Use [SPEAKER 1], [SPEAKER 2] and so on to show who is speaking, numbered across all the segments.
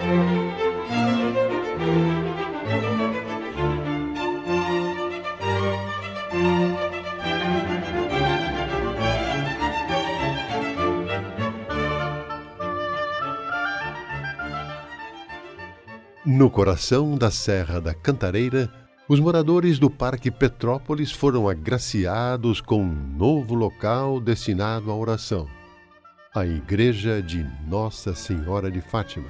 [SPEAKER 1] No coração da Serra da Cantareira, os moradores do Parque Petrópolis foram agraciados com um novo local destinado à oração, a Igreja de Nossa Senhora de Fátima.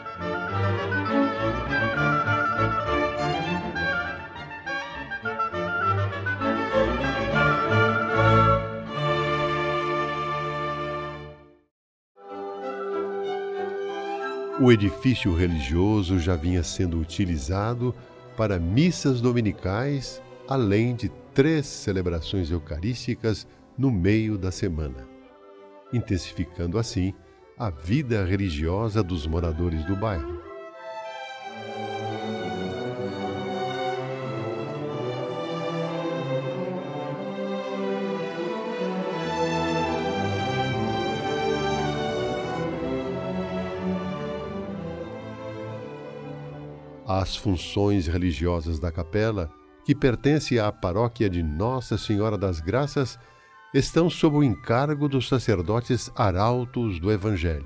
[SPEAKER 1] O edifício religioso já vinha sendo utilizado para missas dominicais, além de 3 celebrações eucarísticas no meio da semana, intensificando assim a vida religiosa dos moradores do bairro. As funções religiosas da capela, que pertence à paróquia de Nossa Senhora das Graças, estão sob o encargo dos sacerdotes arautos do Evangelho.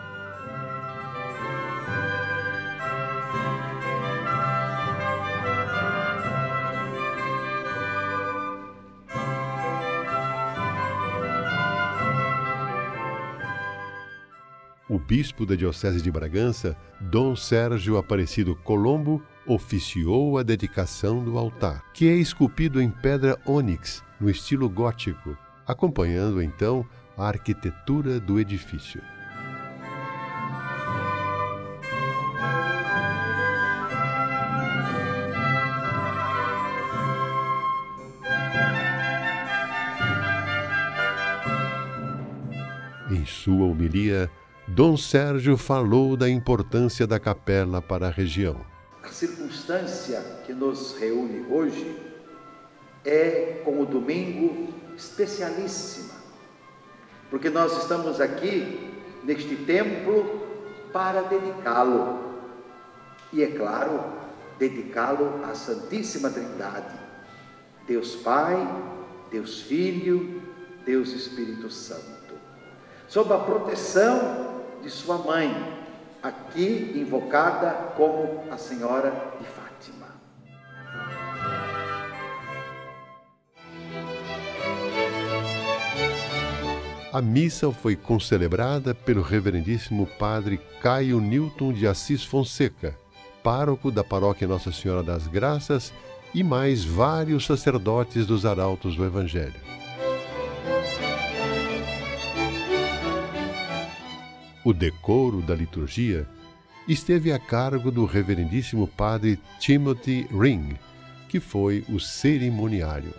[SPEAKER 1] O bispo da Diocese de Bragança, Dom Sérgio Aparecido Colombo, oficiou a dedicação do altar, que é esculpido em pedra ônix, no estilo gótico, acompanhando então a arquitetura do edifício. Em sua homilia, Dom Sérgio falou da importância da capela para a região.
[SPEAKER 2] A circunstância que nos reúne hoje é, como domingo, especialíssima, porque nós estamos aqui neste templo para dedicá-lo, e é claro, dedicá-lo à Santíssima Trindade, Deus Pai, Deus Filho, Deus Espírito Santo, sob a proteção de sua mãe, aqui invocada como a Senhora de Fátima.
[SPEAKER 1] A missa foi concelebrada pelo reverendíssimo padre Caio Newton de Assis Fonseca, pároco da paróquia Nossa Senhora das Graças, e mais vários sacerdotes dos arautos do Evangelho. O decoro da liturgia esteve a cargo do reverendíssimo padre Timothy Ring, que foi o cerimoniário.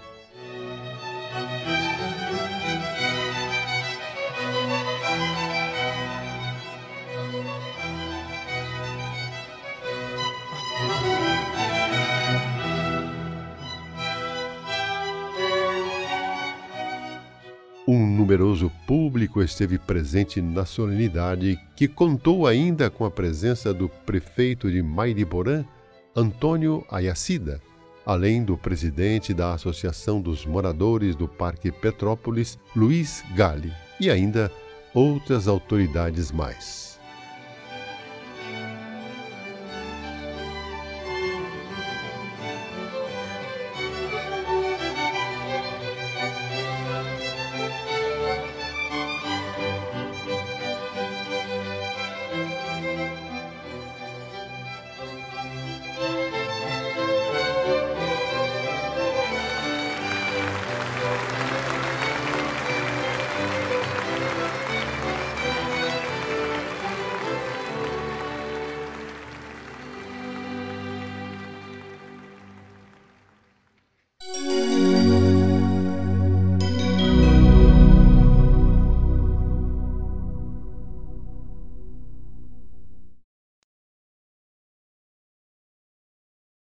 [SPEAKER 1] Um numeroso público esteve presente na solenidade, que contou ainda com a presença do prefeito de Maidiporã, Antônio Ayacida, além do presidente da Associação dos Moradores do Parque Petrópolis, Luiz Gali, e ainda outras autoridades mais.